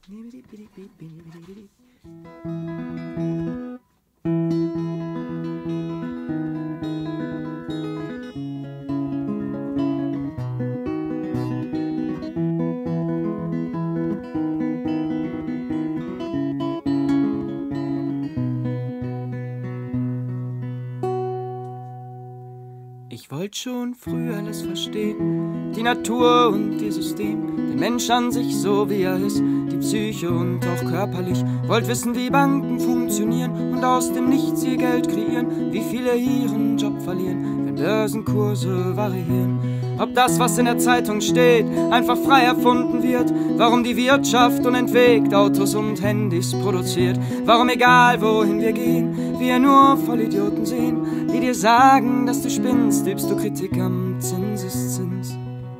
Ich wollte schon früh alles verstehen, die Natur und ihr System, den Mensch an sich so wie er ist, die Psyche und auch körperlich. Wollt wissen, wie Banken funktionieren und aus dem Nichts ihr Geld kreieren, wie viele ihren Job verlieren, wenn Börsenkurse variieren. Ob das, was in der Zeitung steht, einfach frei erfunden wird, warum die Wirtschaft unentwegt Autos und Handys produziert, warum egal wohin wir gehen, wir nur Vollidioten sehen, die dir sagen, dass du spinnst, übst du Kritik am Zinseszins.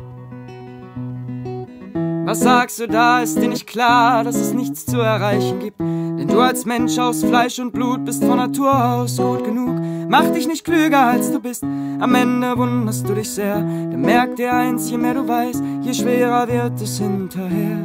Was sagst du da, ist dir nicht klar, dass es nichts zu erreichen gibt? Denn du als Mensch aus Fleisch und Blut bist von Natur aus gut genug. Mach dich nicht klüger als du bist, am Ende wunderst du dich sehr. Denn merk dir eins, je mehr du weißt, je schwerer wird es hinterher.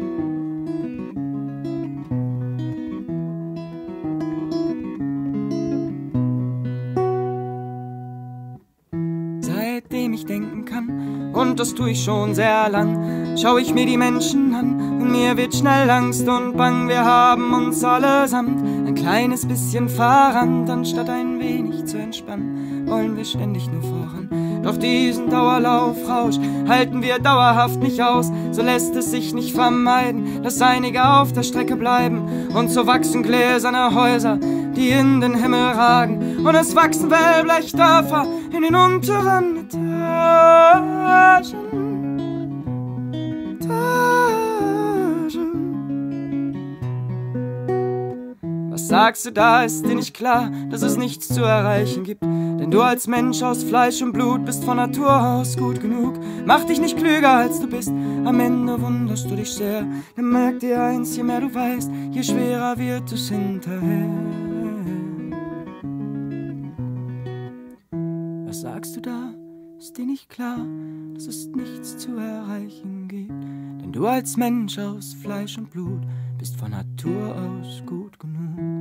Seitdem ich denken kann, und das tue ich schon sehr lang, schau ich mir die Menschen an und mir wird schnell Angst und Bang. Wir haben uns allesamt ein kleines bisschen verrannt, anstatt ein wenig zu entspannen, wollen wir ständig nur voran. Doch diesen Dauerlaufrausch halten wir dauerhaft nicht aus, so lässt es sich nicht vermeiden, dass einige auf der Strecke bleiben. Und so wachsen gläserne Häuser, die in den Himmel ragen, und es wachsen Wellblechdörfer in den unteren Etagen. Was sagst du da, ist dir nicht klar, dass es nichts zu erreichen gibt? Denn du als Mensch aus Fleisch und Blut bist von Natur aus gut genug. Mach dich nicht klüger als du bist, am Ende wunderst du dich sehr. Denn merk dir eins, je mehr du weißt, je schwerer wird es hinterher. Was sagst du da, ist dir nicht klar, dass es nichts zu erreichen gibt? Denn du als Mensch aus Fleisch und Blut bist von Natur aus gut genug.